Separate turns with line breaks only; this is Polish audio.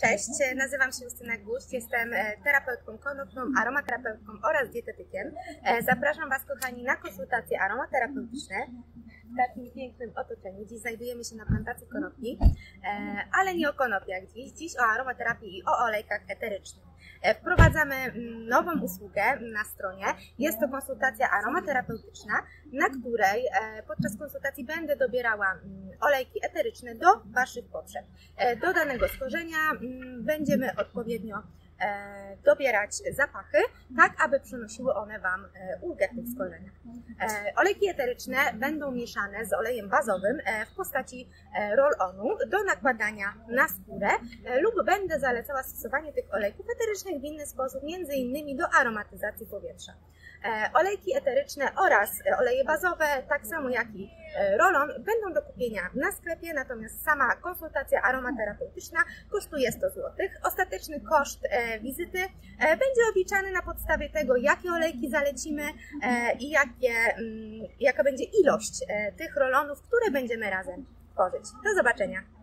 Cześć, nazywam się Justyna Guść, jestem terapeutką konopną, aromaterapeutką oraz dietetykiem. Zapraszam Was, kochani, na konsultacje aromaterapeutyczne w takim pięknym otoczeniu. Dziś znajdujemy się na plantacji konopi, ale nie o konopiach dziś o aromaterapii i o olejkach eterycznych. Wprowadzamy nową usługę na stronie. Jest to konsultacja aromaterapeutyczna, na której podczas konsultacji będę dobierała olejki eteryczne do Waszych potrzeb. Do danego skorzenia będziemy odpowiednio dobierać zapachy, tak aby przynosiły one Wam ulgę w tych skorzeniach. Olejki eteryczne będą mieszane z olejem bazowym w postaci roll-onu do nakładania na skórę lub będę zalecała stosowanie tych olejków eterycznych w inny sposób, m.in. do aromatyzacji powietrza. Olejki eteryczne oraz oleje bazowe, tak samo jak i roll-on, będą do kupienia na sklepie, natomiast sama konsultacja aromaterapeutyczna kosztuje 100 zł. Ostateczny koszt wizyty będzie obliczany na podstawie tego, jakie olejki zalecimy i jaka będzie ilość tych roll-onów, które będziemy razem tworzyć. Do zobaczenia!